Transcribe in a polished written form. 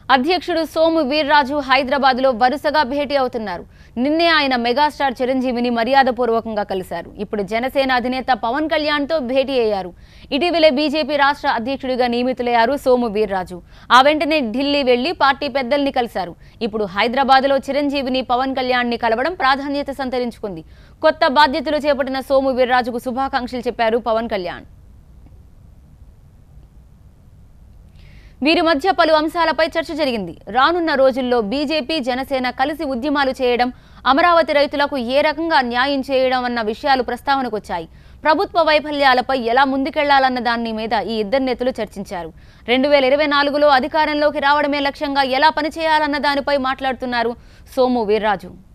అధ్యక్షుడు సోము వీర్రాజు హైదరాబాద్లో వరుసగా భేటీ అవుతున్నారు. నిన్నే ఆయన మెగాస్టార్ చిరంజీవిని మర్యాదపూర్వకంగా కలిశారు. ఇప్పుడు జనసేన అధినేత పవన్ కళ్యాణ్తో భేటీ అయ్యారు. ఇటీవలే బీజేపీ రాష్ట్ర అధ్యక్షుడిగా నియమితులయ్యారు సోము వీర్రాజు. ఆ వెంటనే ఢిల్లీ వెళ్లి పార్టీ పెద్దల్ని కలిశారు. ఇప్పుడు హైదరాబాద్లో చిరంజీవిని పవన్ కళ్యాణ్ని కలవడం ప్రాధాన్యత సంతరించుకుంది. కొత్త బాధ్యతలు చేపట్టిన సోము వీర్రాజుకు శుభాకాంక్షలు చెప్పారు పవన్ కళ్యాణ్. వీరి మధ్య పలు అంశాలపై చర్చ జరిగింది. రానున్న రోజుల్లో బీజేపీ జనసేన కలిసి ఉద్యమాలు చేయడం, అమరావతి రైతులకు ఏ రకంగా న్యాయం చేయడం అన్న విషయాలు ప్రస్తావనకు వచ్చాయి. ప్రభుత్వ వైఫల్యాలపై ఎలా ముందుకెళ్లాలన్న దాని మీద ఈ ఇద్దరు నేతలు చర్చించారు. 2024లో అధికారంలోకి రావడమే లక్ష్యంగా ఎలా పనిచేయాలన్న దానిపై మాట్లాడుతున్నారు సోము వీర్రాజు.